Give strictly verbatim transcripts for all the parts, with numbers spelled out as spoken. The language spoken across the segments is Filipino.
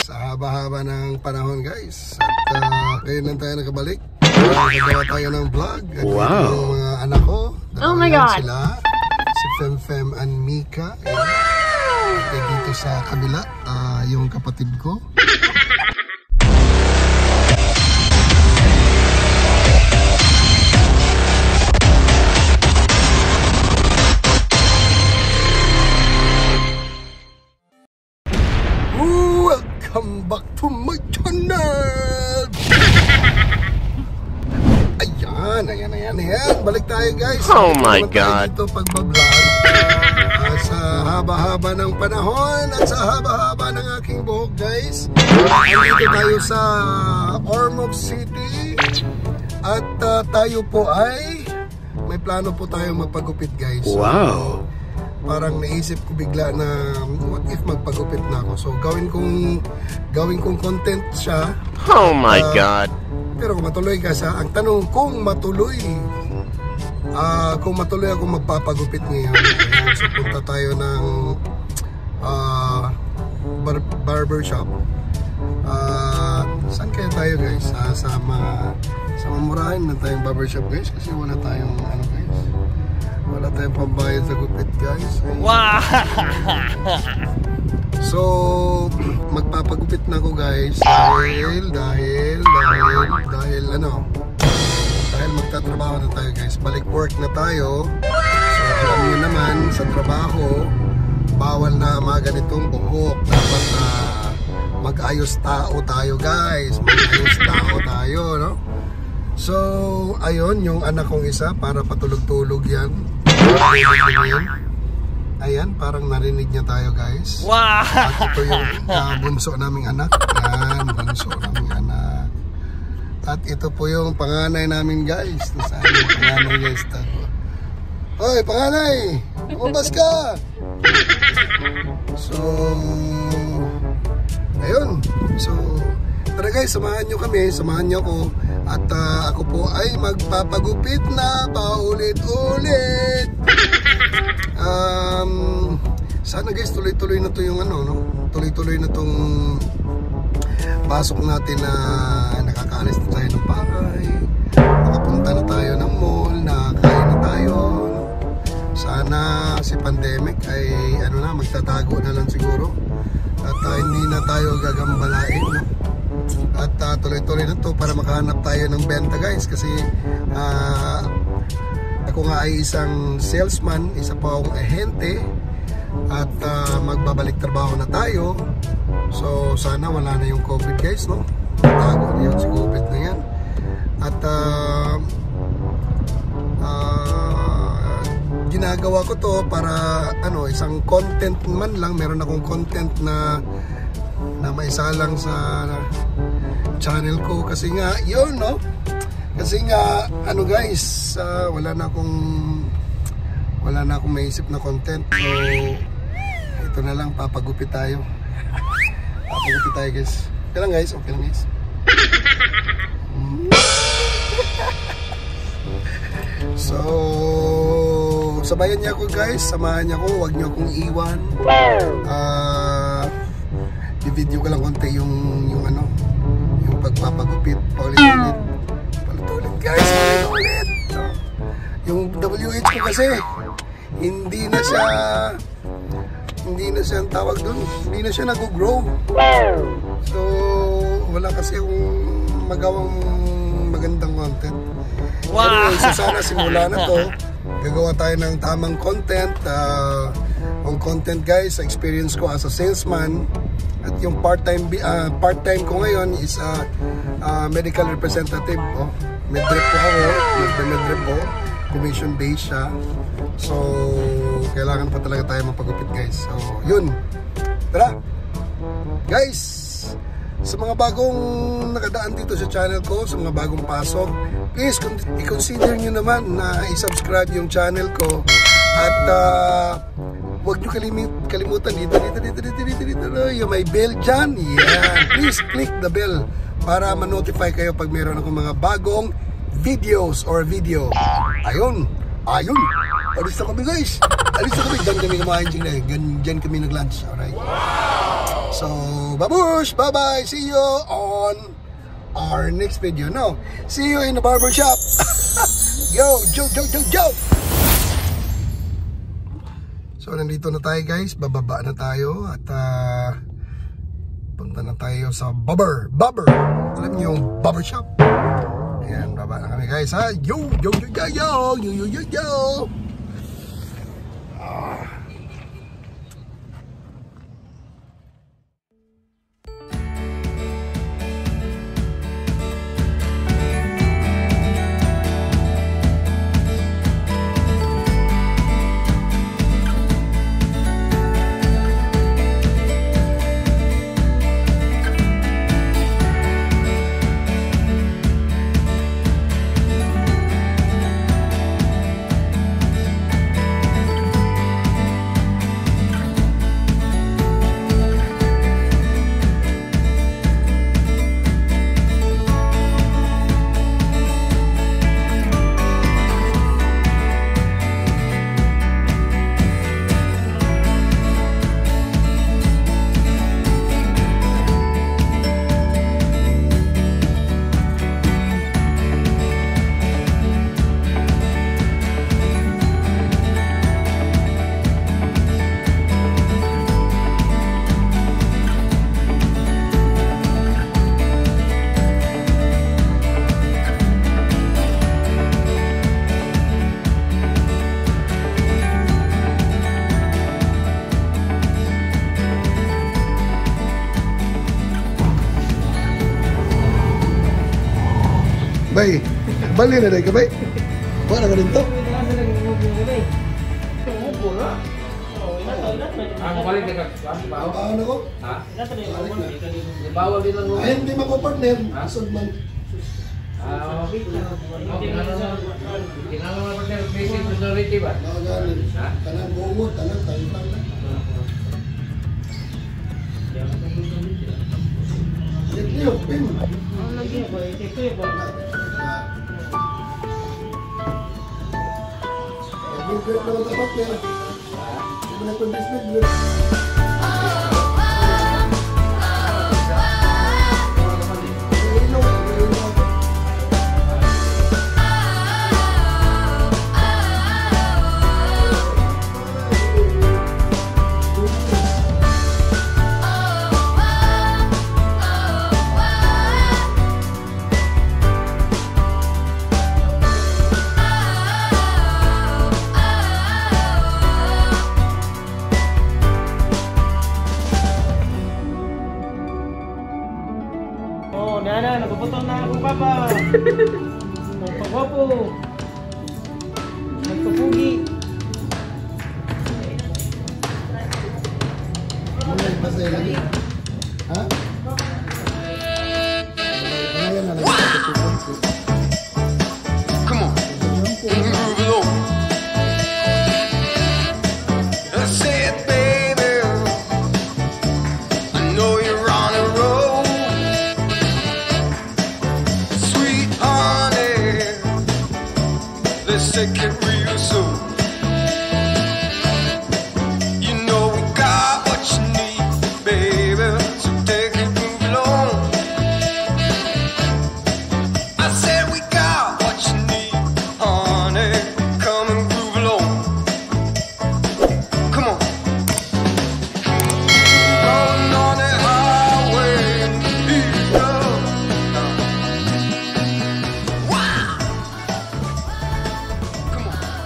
Sa haba-haba ng panahon guys. At uh, ngayon lang tayo nakabalik. Nagawa tayo ng vlog. At wow. Yung mga anak ko. Oh my God. Sila. Si Femfem and Mika. At dito sa kabila, uh, yung kapatid ko. Welcome back to my channel! Ayan, ayan, ayan, ayan. Balik tayo guys. Oh my God. Ito pagbablog. Uh, sa haba-haba ng panahon at sa haba-haba ng aking buhok guys. Nandito tayo sa Ormoc City. At uh, tayo po ay may plano po tayong magpagupit guys. Wow! Parang naisip ko bigla na what if magpagupit na ako. So gawin kong gawin kong content siya. Oh my uh, God. Pero kung matuloy ka sa ang tanong kung matuloy uh, kung matuloy ako magpapagupit ngayon. Ayan, so punta tayo ng uh, bar barber shop. Uh, saan kaya tayo guys? Uh, sa mga sa mamurahin na tayong barber shop guys kasi wala tayong ano guys. Wala tayong pambayad sa gupit guys. Wow! So magpapagupit na ako guys dahil dahil dahil dahil ano dahil magtatrabaho na tayo guys. Balik work na tayo. So alam niyo naman sa trabaho bawal na mga ganitong buhok. Dapat na uh, mag-ayos tao tayo guys. Mag-ayos tao tayo no. So ayun yung anak kong isa para patulog-tulog yan. Ayan, parang narinig niya tayo guys. Wow! At ito yung uh, bunso naming anak. Yan, bunso naming anak. At ito po yung panganay namin guys. Nasaan yung panganay guys? Hoy, panganay! Lumabas ka! So, ayun. So, tara guys, samahan nyo kami. Samahan nyo ako. At uh, ako po ay magpapagupit na paulit-ulit. Um, sana guys tuloy-tuloy na to yung ano, no? Tuloy-tuloy na tong pasok natin na nakakaalis na tayo ng bahay. Nakapunta na tayo ng mall, nakakain na tayo. No? Sana si pandemic ay ano na, magtatago na lang siguro. At uh, hindi na tayo gagambalain, no? At uh, tuloy-tuloy na to para makahanap tayo ng benta guys kasi uh, ako nga ay isang salesman, isa pa akong ahente at uh, magbabalik trabaho na tayo. So sana wala na yung COVID guys no, tago na yun si COVID na yan. At uh, uh, ginagawa ko to para ano, isang content man lang, meron akong content na na maisalang sa channel ko kasi nga yun no, kasi nga ano guys, uh, wala na akong wala na akong maisip na content. So ito na lang, papagupit tayo. Papagupit tayo guys. Okay lang guys, okay lang guys. So sabayan niya ako guys, samahan niya ako, huwag niyo akong iwan. Ah uh, i-video ko lang konti yung yung ano, yung pagpapagupit paulit-ulit. Paulit-ulit guys, paulit-ulit. Yung W H ko kasi hindi na siya hindi na siya ang tawag doon, hindi na siya nag-grow. So wala kasi akong magawang magandang content. Wow! Anyway, so sana simula na to, gagawa tayo ng tamang content. Uh, ang content guys, sa experience ko as a salesman. At yung part-time uh, part-time ko ngayon is uh, uh, medical representative. Oh, medrep po ako, medrep po, commission based siya. So kailangan pa talaga tayo mapagupit guys. So yun. Tara. Guys, sa mga bagong nakadaan dito sa channel ko, sa mga bagong pasok, please i-consider nyo naman na i-subscribe yung channel ko. At uh, huwag nyo kalimut kalimutan dito, dito, dito, dito, dito, dito, dito, yung may bell dyan. Yeah. Please click the bell para ma-notify kayo pag meron akong mga bagong videos or video. Ayun. Ayun. Alis na kami guys. Alis na kami. Diyan kami kumain. Diyan kami nag-lunch. Alright. So, babush! Bye-bye! See you on our next video, no? See you in the barbershop! Yo! Joe! Joe! Joe! Joe! So, nandito na tayo guys. Bababa na tayo. At, uh, punta na tayo sa barber. Barber! Alam niyo yung barbershop? Ayan, baba na kami guys, ha? Yo! Yo! Yo! Yo! Yo! Yo! Yo! Yo! Yo! Ah. Bay, bali na dahil ka, bay? Wala ka rin to? Ako balik ka. Bawal ako? Ha? Bawal din lang. Ay, hindi mako-partner. Asod man. Ah, kinala mo partner basic minority ba? Nakagalit. Tanang bungod, tanang talipang na. Litliyok, pin. Ang lagi ko, ito yung ba? Good na dapat yan. Hindi na kung business. Oh, nana, nagpaputol na ako, papa. Nagpagwapo. Nagpapugi. Ano yung pasay lagi? Ha? Ayan na lang. Come on. Move it on. I said, baby, I know you're on a roll. Sweet honey, let's take it real soon. You know we got what you need, baby, so take it, move along. I said we got what you need, honey, come and groove along. Come on. Rolling on the highway, here you go. Wow. Come on.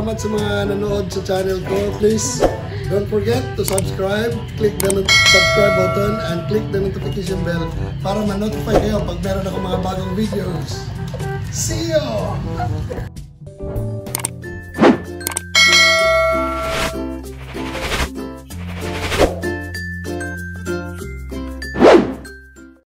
salamat sa mga nanood sa channel ko. Please, don't forget to subscribe. Click the not- subscribe button and click the notification bell para ma-notify kayo pag meron ako mga bagong videos. See you!